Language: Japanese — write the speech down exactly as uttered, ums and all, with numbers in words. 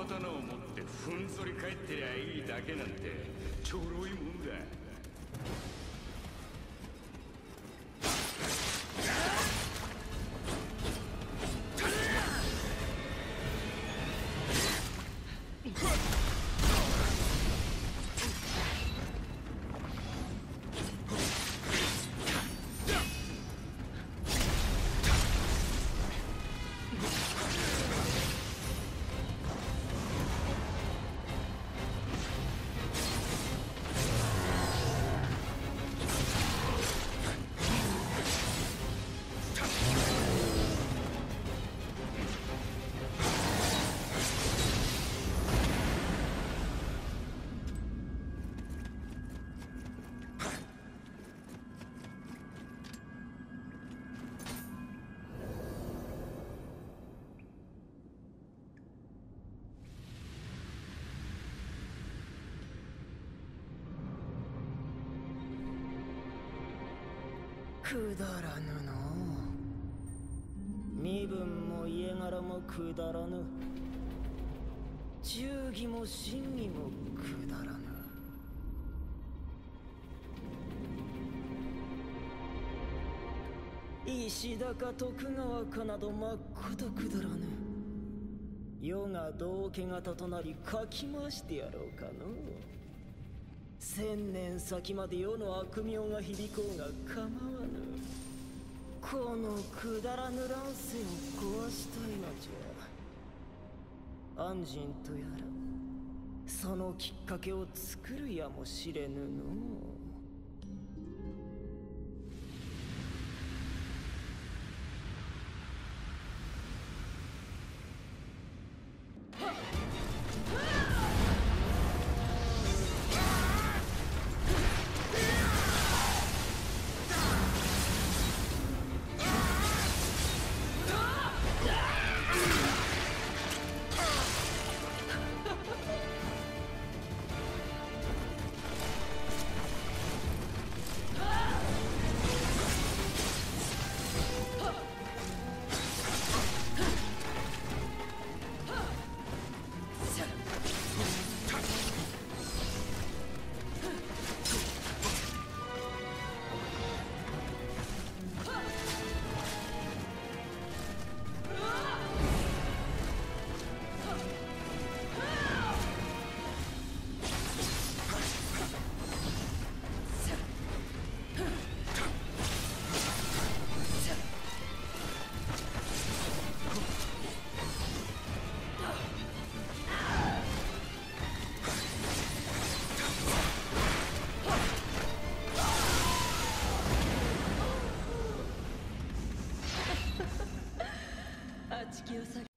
刀を持ってふんぞり返ってりゃいいだけなんてちょろいもんだ。 くだらぬの身分も家柄もくだらぬ、忠義も真偽もくだらぬ。石高徳川かなどまっことくだらぬ。世が道家型となりかき回してやろうかの。千年先まで世の悪名が響こうが構わぬ。このくだらぬ乱世を壊したいのじゃ。安心とやらそのきっかけを作るやもしれぬの。 地球先